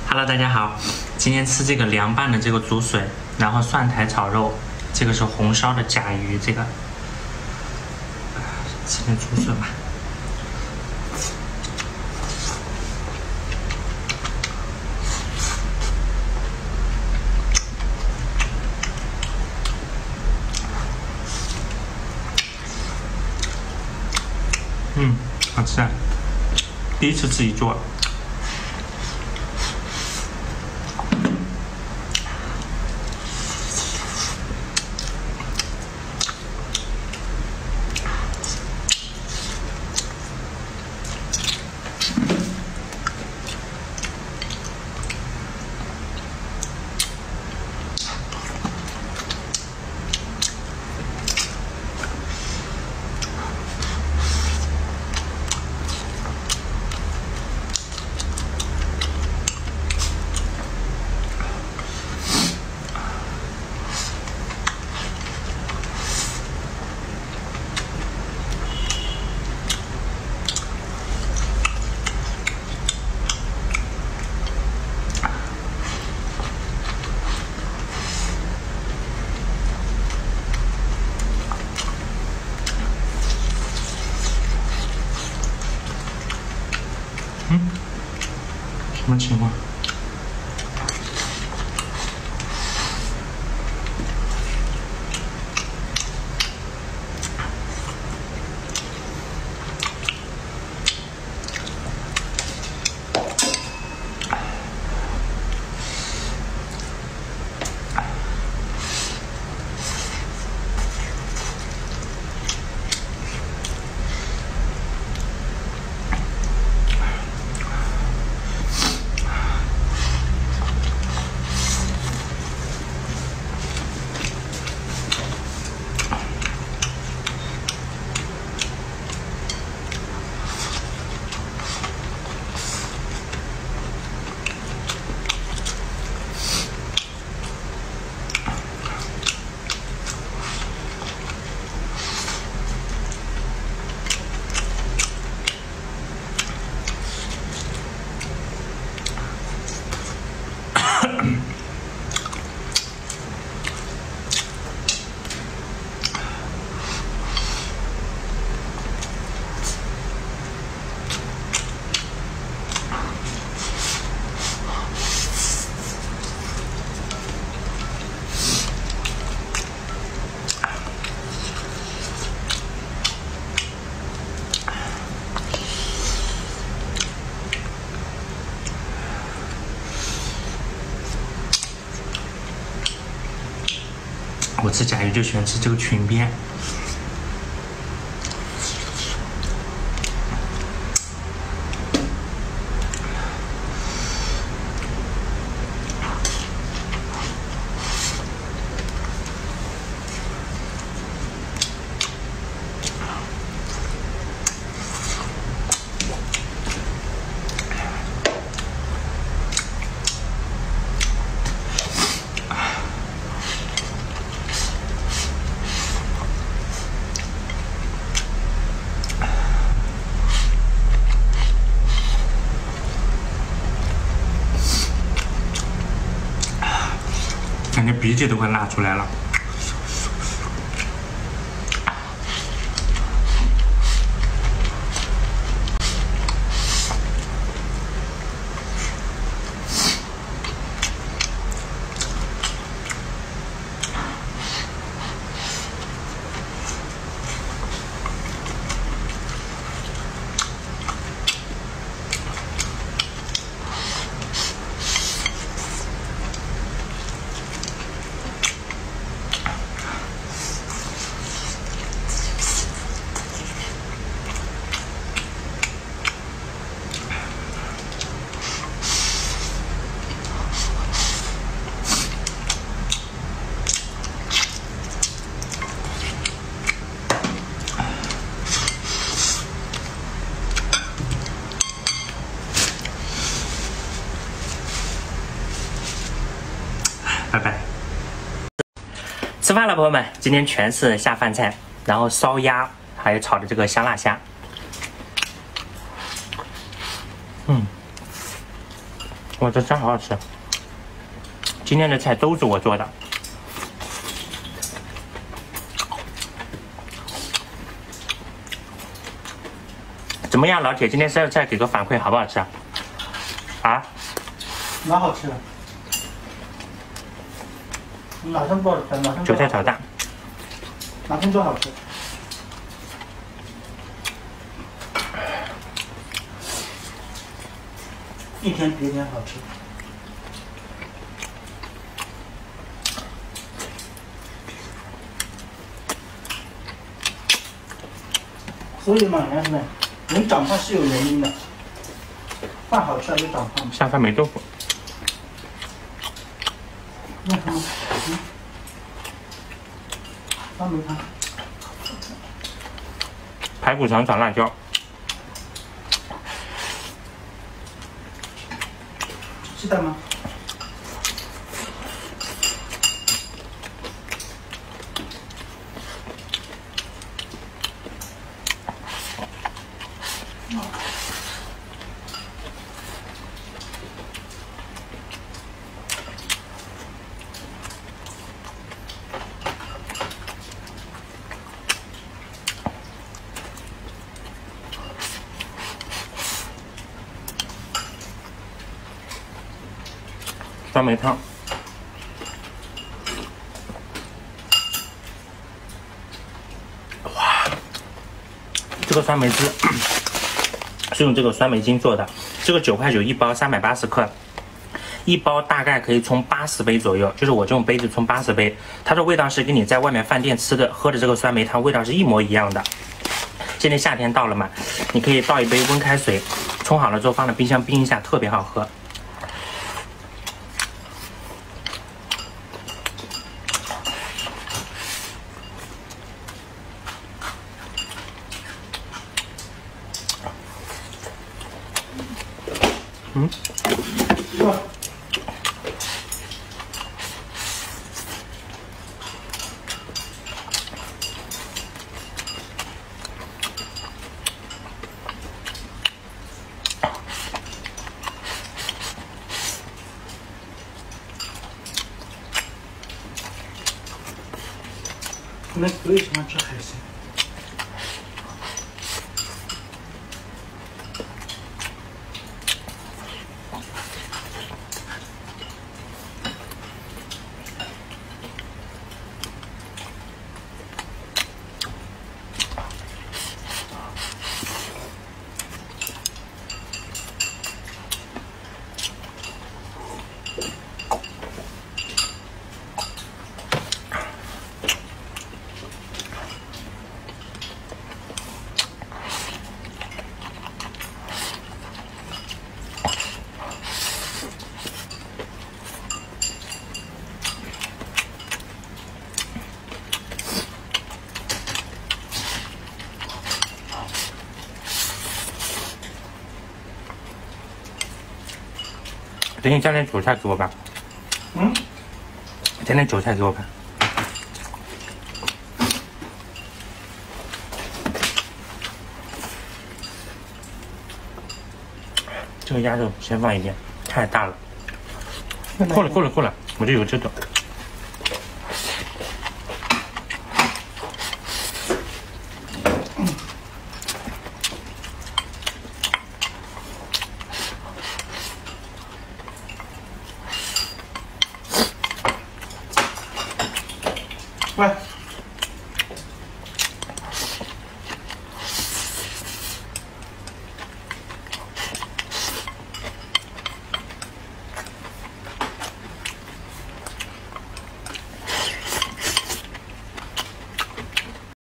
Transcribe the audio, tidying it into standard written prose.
Hello， 大家好，今天吃这个凉拌的这个竹笋，然后蒜苔炒肉，这个是红烧的甲鱼，这个吃点竹笋吧。好吃啊！第一次自己做。什么情况？我吃甲鱼就喜欢吃这个裙边。感觉鼻涕都快拉出来了。拜拜。吃饭了，朋友们，今天全是下饭菜，然后烧鸭，还有炒的这个香辣虾。 哇，这真好好吃！今天的菜都是我做的。怎么样，老铁？今天再给个反馈，好不好吃啊？啊？ 蛮好吃的。马上做，马上做。 韭菜炒蛋。 马上做好吃。一天比一天好吃。所以嘛，同学们，人长胖是有原因的，饭好吃了就长胖。 下饭没豆腐。 那什么，汤没汤？ 排骨肠炒辣椒。 鸡蛋吗？ 酸梅汤。哇，这个酸梅汁是用这个酸梅精做的，这个9块9一包，380克，一包大概可以冲80杯左右，就是我这种杯子冲80杯，它的味道是跟你在外面饭店吃的喝的这个酸梅汤味道是一模一样的。现在夏天到了嘛，你可以倒一杯温开水，冲好了之后放到冰箱冰一下，特别好喝。 你们最喜欢吃海鲜？ 等你加点韭菜给我吧。加点韭菜给我吧。这个鸭肉先放一边，太大了。够了够了够了，我就有这种。 喂。